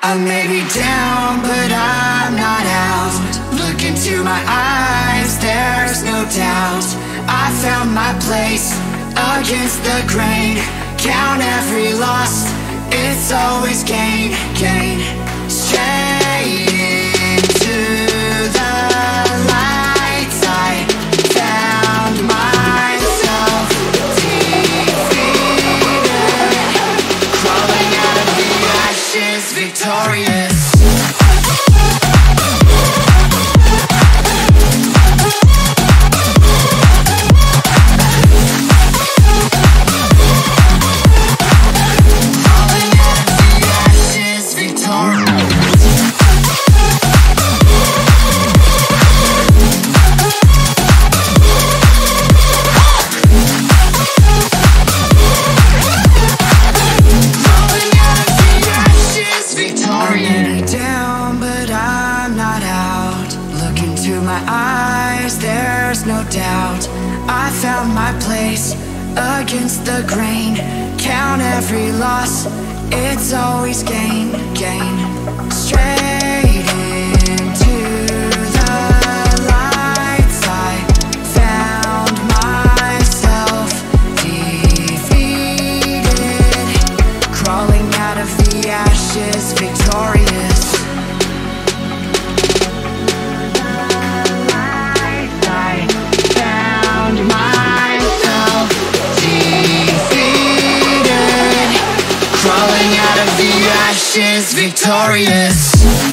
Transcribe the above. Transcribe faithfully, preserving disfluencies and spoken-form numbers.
I may be down, but I'm not out. Look into my eyes, there's no doubt. I found my place against the grain. Count every loss, it's always gain, gain. Straight into the lights, I found myself defeated, crawling out of the ashes, victorious. No doubt, I found my place against the grain. Count every loss, it's always gain, gain. Straight into the lights, I found myself defeated, crawling out of the ashes, victorious. Crawling out of the ashes, victorious.